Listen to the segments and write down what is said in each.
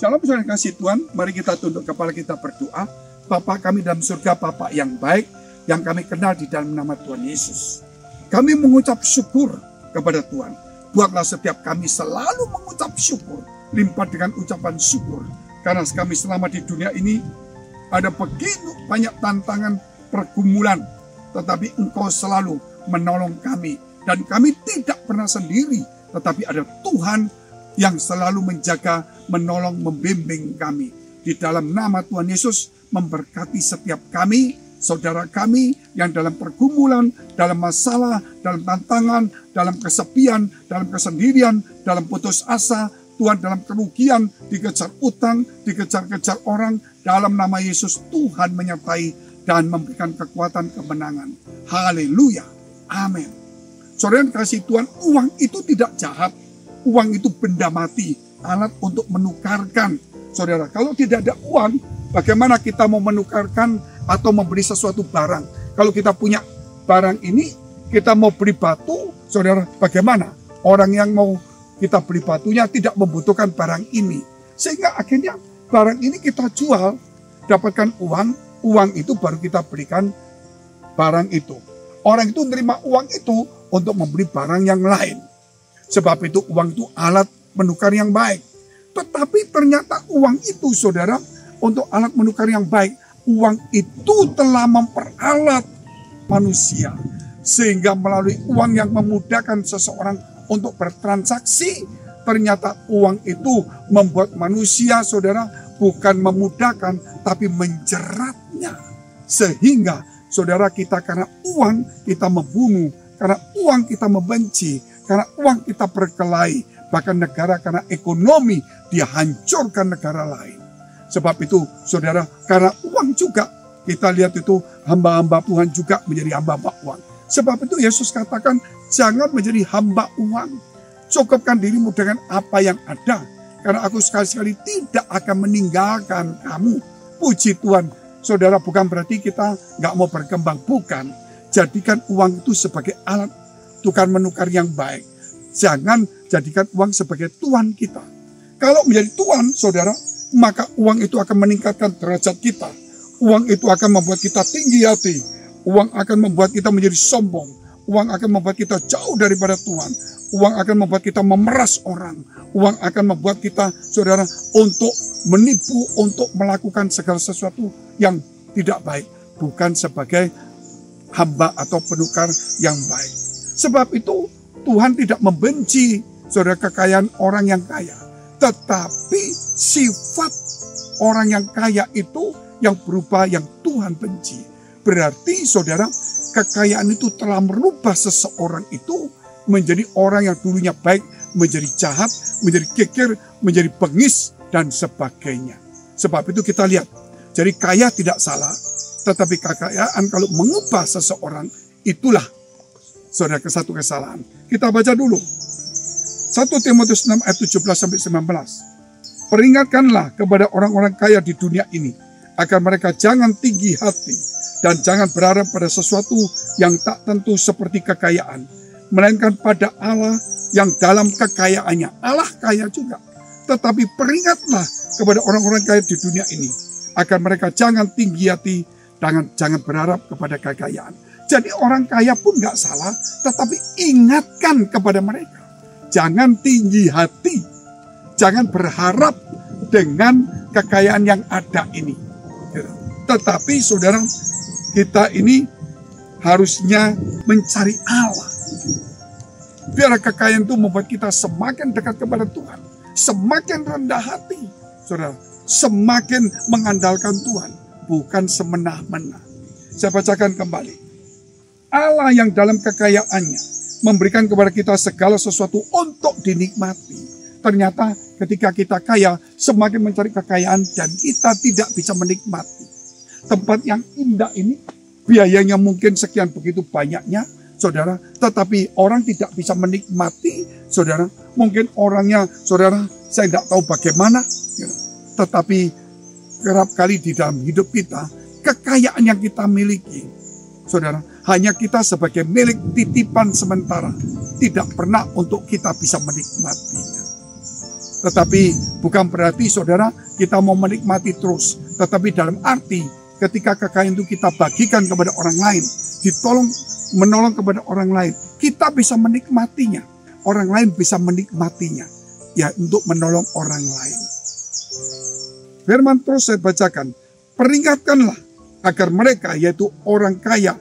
Shalom saudara kasih Tuhan, mari kita tunduk kepala kita berdoa. Bapa kami dalam surga, Bapa yang baik, yang kami kenal di dalam nama Tuhan Yesus. Kami mengucap syukur kepada Tuhan. Buatlah setiap kami selalu mengucap syukur, limpah dengan ucapan syukur. Karena kami selama di dunia ini, ada begitu banyak tantangan, pergumulan, tetapi Engkau selalu menolong kami. Dan kami tidak pernah sendiri, tetapi ada Tuhan yang selalu menjaga, menolong, membimbing kami. Di dalam nama Tuhan Yesus, memberkati setiap kami, saudara kami yang dalam pergumulan, dalam masalah, dalam tantangan, dalam kesepian, dalam kesendirian, dalam putus asa, Tuhan dalam kerugian, dikejar utang, dikejar-kejar orang, dalam nama Yesus Tuhan menyertai dan memberikan kekuatan kemenangan. Haleluya. Amin. Saudara yang kasih Tuhan, uang itu tidak jahat. Uang itu benda mati, alat untuk menukarkan. Saudara, kalau tidak ada uang, bagaimana kita mau menukarkan atau membeli sesuatu barang? Kalau kita punya barang ini, kita mau beli batu, saudara, bagaimana? Orang yang mau kita beli batunya tidak membutuhkan barang ini. Sehingga akhirnya barang ini kita jual, dapatkan uang itu baru kita belikan barang itu. Orang itu menerima uang itu untuk membeli barang yang lain. Sebab itu uang itu alat menukar yang baik. Tetapi ternyata uang itu, saudara, untuk alat menukar yang baik, uang itu telah memperalat manusia. Sehingga melalui uang yang memudahkan seseorang untuk bertransaksi, ternyata uang itu membuat manusia, saudara, bukan memudahkan, tapi menjeratnya. Sehingga, saudara, kita karena uang kita membunuh, karena uang kita membenci, karena uang kita berkelahi, bahkan negara karena ekonomi dia hancurkan negara lain. Sebab itu, saudara, karena uang juga kita lihat itu hamba-hamba Tuhan juga menjadi hamba-hamba uang. Sebab itu Yesus katakan, jangan menjadi hamba uang. Cukupkan dirimu dengan apa yang ada, karena aku sekali-sekali tidak akan meninggalkan kamu. Puji Tuhan, saudara, bukan berarti kita nggak mau berkembang, bukan. Jadikan uang itu sebagai alat tukar menukar yang baik. Jangan jadikan uang sebagai tuan kita. Kalau menjadi tuan, saudara, maka uang itu akan meningkatkan derajat kita. Uang itu akan membuat kita tinggi hati. Uang akan membuat kita menjadi sombong. Uang akan membuat kita jauh daripada Tuhan. Uang akan membuat kita memeras orang. Uang akan membuat kita, saudara, untuk menipu, untuk melakukan segala sesuatu yang tidak baik. Bukan sebagai hamba atau penukar yang baik. Sebab itu Tuhan tidak membenci, saudara, kekayaan orang yang kaya. Tetapi sifat orang yang kaya itu yang berubah, yang Tuhan benci. Berarti, saudara, kekayaan itu telah merubah seseorang itu menjadi orang yang dulunya baik, menjadi jahat, menjadi kikir, menjadi bengis, dan sebagainya. Sebab itu kita lihat, jadi kaya tidak salah, tetapi kekayaan kalau mengubah seseorang, itulah, saudara, satu kesalahan. Kita baca dulu. 1 Timotius 6 ayat 17-19. Peringatkanlah kepada orang-orang kaya di dunia ini, agar mereka jangan tinggi hati, dan jangan berharap pada sesuatu yang tak tentu seperti kekayaan, melainkan pada Allah yang dalam kekayaannya. Allah kaya juga. Tetapi peringatlah kepada orang-orang kaya di dunia ini, agar mereka jangan tinggi hati, jangan berharap kepada kekayaan. Jadi orang kaya pun gak salah, tetapi ingatkan kepada mereka. Jangan tinggi hati, jangan berharap dengan kekayaan yang ada ini. Tetapi saudara, kita ini harusnya mencari Allah. Biar kekayaan itu membuat kita semakin dekat kepada Tuhan. Semakin rendah hati, saudara. Semakin mengandalkan Tuhan, bukan semena-mena. Saya bacakan kembali. Allah yang dalam kekayaannya memberikan kepada kita segala sesuatu untuk dinikmati. Ternyata ketika kita kaya, semakin mencari kekayaan dan kita tidak bisa menikmati. Tempat yang indah ini, biayanya mungkin sekian begitu banyaknya, saudara. Tetapi orang tidak bisa menikmati, saudara. Mungkin orangnya, saudara, saya tidak tahu bagaimana. Tetapi kerap kali di dalam hidup kita, kekayaan yang kita miliki, saudara, hanya kita sebagai milik titipan sementara, tidak pernah untuk kita bisa menikmatinya. Tetapi bukan berarti saudara kita mau menikmati terus. Tetapi dalam arti ketika kekayaan itu kita bagikan kepada orang lain, menolong kepada orang lain, kita bisa menikmatinya. Orang lain bisa menikmatinya. Ya, untuk menolong orang lain. Firman terus saya bacakan. Peringatkanlah agar mereka, yaitu orang kaya,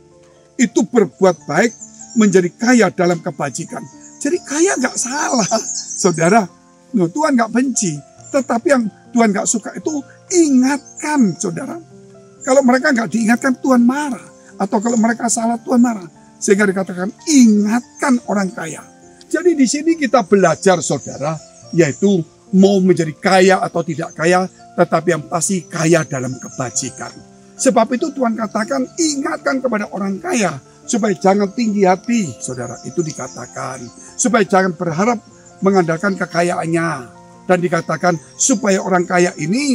itu berbuat baik, menjadi kaya dalam kebajikan. Jadi kaya nggak salah, saudara. Tuhan nggak benci. Tetapi yang Tuhan nggak suka itu ingatkan, saudara. Kalau mereka nggak diingatkan, Tuhan marah. Atau kalau mereka salah, Tuhan marah. Sehingga dikatakan, ingatkan orang kaya. Jadi di sini kita belajar, saudara, yaitu mau menjadi kaya atau tidak kaya, tetapi yang pasti kaya dalam kebajikan. Sebab itu Tuhan katakan, ingatkan kepada orang kaya, supaya jangan tinggi hati, saudara. Itu dikatakan. Supaya jangan berharap mengandalkan kekayaannya. Dan dikatakan, supaya orang kaya ini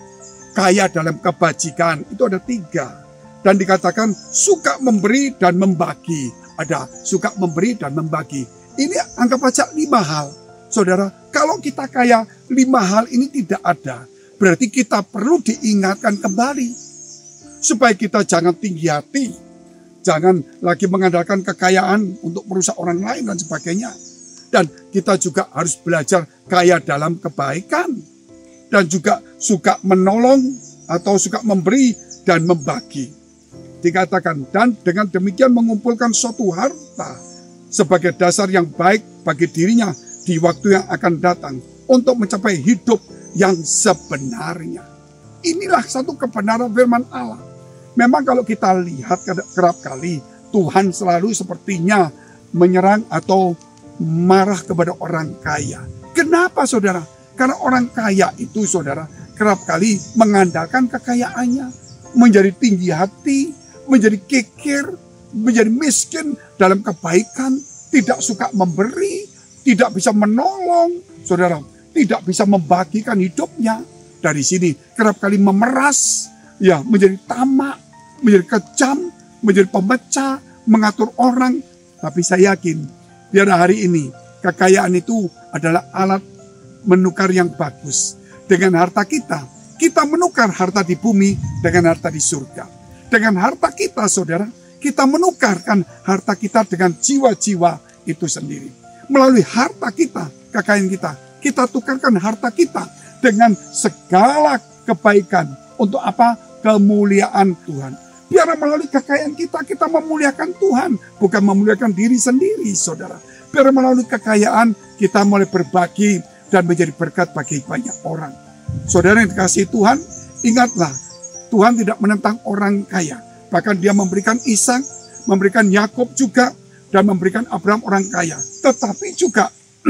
kaya dalam kebajikan. Itu ada 3. Dan dikatakan, suka memberi dan membagi. Ada suka memberi dan membagi. Ini anggap aja 5 hal. Saudara, kalau kita kaya 5 hal ini tidak ada, berarti kita perlu diingatkan kembali. Supaya kita jangan tinggi hati. Jangan lagi mengandalkan kekayaan untuk merusak orang lain dan sebagainya. Dan kita juga harus belajar kaya dalam kebaikan. Dan juga suka menolong atau suka memberi dan membagi. Dikatakan, dan dengan demikian mengumpulkan suatu harta sebagai dasar yang baik bagi dirinya di waktu yang akan datang untuk mencapai hidup yang sebenarnya. Inilah satu kebenaran firman Allah. Memang kalau kita lihat kerap kali Tuhan selalu sepertinya menyerang atau marah kepada orang kaya. Kenapa, saudara? Karena orang kaya itu, saudara, kerap kali mengandalkan kekayaannya, menjadi tinggi hati, menjadi kikir, menjadi miskin dalam kebaikan, tidak suka memberi, tidak bisa menolong, saudara, tidak bisa membagikan hidupnya. Dari sini kerap kali memeras, ya, menjadi tamak, menjadi kejam, menjadi pemecah, mengatur orang. Tapi saya yakin, biar hari ini kekayaan itu adalah alat menukar yang bagus. Dengan harta kita menukar harta di bumi dengan harta di surga. Dengan harta kita, saudara, kita menukarkan harta kita dengan jiwa-jiwa itu sendiri. Melalui harta kita, kekayaan kita tukarkan harta kita dengan segala kebaikan. Untuk apa? Kemuliaan Tuhan. Biar melalui kekayaan kita memuliakan Tuhan, bukan memuliakan diri sendiri, saudara. Biar melalui kekayaan kita mulai berbagi dan menjadi berkat bagi banyak orang. Saudara yang dikasihi Tuhan, ingatlah, Tuhan tidak menentang orang kaya. Bahkan dia memberikan Ishak, memberikan Yakub juga, dan memberikan Abraham orang kaya. Tetapi juga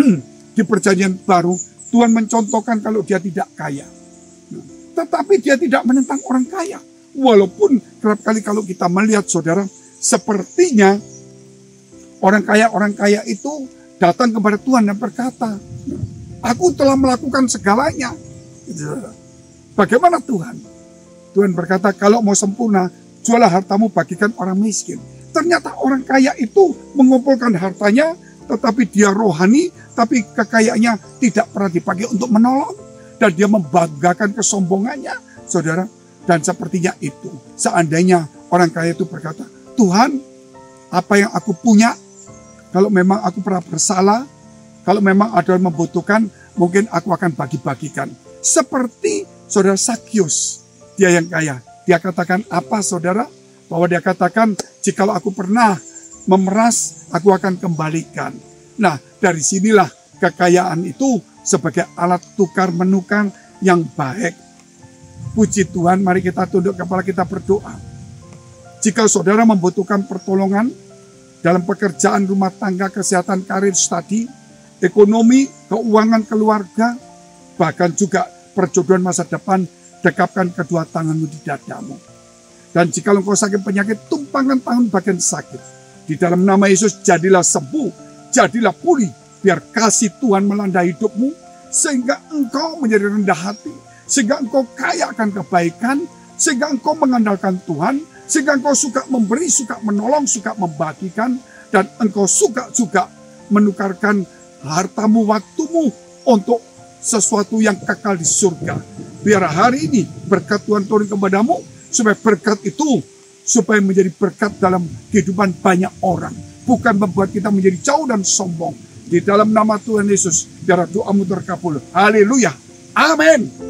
di perjanjian baru, Tuhan mencontohkan kalau dia tidak kaya. Tetapi dia tidak menentang orang kaya. Walaupun kerap kali kalau kita melihat, saudara, sepertinya orang kaya itu datang kepada Tuhan dan berkata, aku telah melakukan segalanya. Bagaimana Tuhan? Tuhan berkata, kalau mau sempurna, jualah hartamu, bagikan orang miskin. Ternyata orang kaya itu mengumpulkan hartanya, tetapi dia rohani, tapi kekayaannya tidak pernah dipakai untuk menolong. Dan dia membanggakan kesombongannya, saudara. Dan sepertinya itu, seandainya orang kaya itu berkata, Tuhan, apa yang aku punya, kalau memang aku pernah bersalah, kalau memang ada yang membutuhkan, mungkin aku akan bagi-bagikan. Seperti saudara Sakyus, dia yang kaya. Dia katakan apa, saudara? Bahwa dia katakan, jikalau aku pernah memeras, aku akan kembalikan. Nah, dari sinilah kekayaan itu sebagai alat tukar menukar yang baik. Puji Tuhan, mari kita tunduk kepala, kita berdoa. Jika saudara membutuhkan pertolongan dalam pekerjaan, rumah tangga, kesehatan, karir, studi, ekonomi, keuangan keluarga, bahkan juga perjodohan masa depan, dekapkan kedua tanganmu di dadamu. Dan jika engkau sakit penyakit, tumpangkan tangan bagian sakit. Di dalam nama Yesus, jadilah sembuh, jadilah pulih. Biar kasih Tuhan melanda hidupmu, sehingga engkau menjadi rendah hati, sehingga engkau kaya akan kebaikan, sehingga engkau mengandalkan Tuhan, sehingga engkau suka memberi, suka menolong, suka membagikan, dan engkau suka juga menukarkan hartamu, waktumu untuk sesuatu yang kekal di surga. Biar hari ini berkat Tuhan turun kepadamu, supaya berkat itu supaya menjadi berkat dalam kehidupan banyak orang. Bukan membuat kita menjadi jauh dan sombong. Di dalam nama Tuhan Yesus, biar doamu terkabul. Haleluya. Amin.